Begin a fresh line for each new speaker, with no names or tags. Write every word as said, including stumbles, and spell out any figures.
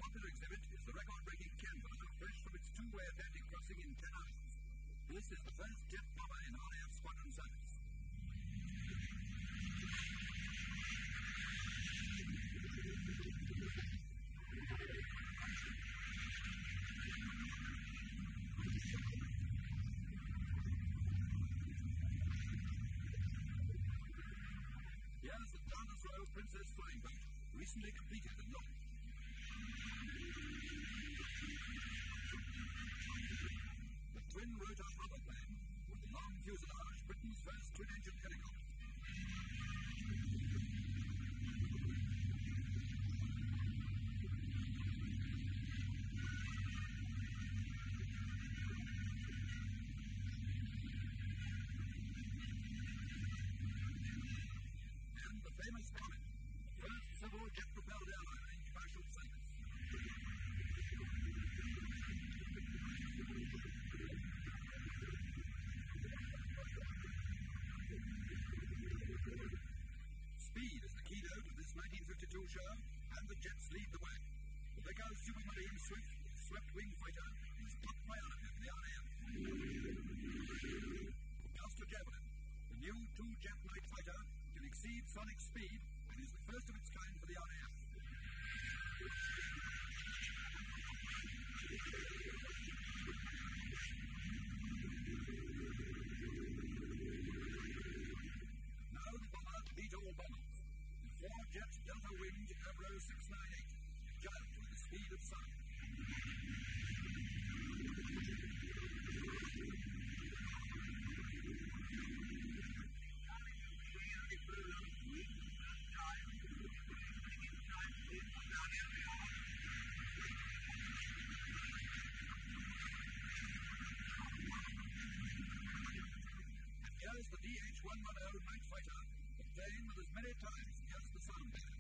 popular exhibit is the record-breaking Canberra, fresh from its two-way Atlantic crossing in ten hours. This is the first jet bomber in R A F squadron service. Here's the Farnborough Row Princess flying boat, recently completed and launched. The twin-rotor AEROPLANE, with the long fuselage, Britain's first twin-engine helicopter. And the famous Comet, the first civil jet-propelled airliner in commercial service. Speed is the keynote of this nineteen fifty-two show, and the jets lead the way. The Vickers Supermarine Swift, swept-wing fighter, is top priority for the R A F. Master Javrlin, the new two-jet night fighter, can exceed sonic speed and is the first of its kind for the R A F. Now the bomber beat all bombers. The four-jet delta-winged Avro six ninety-eight, giant with the speed of sound. Here's the D H one ten night fighter, a plane that has many times pierced the sound barrier.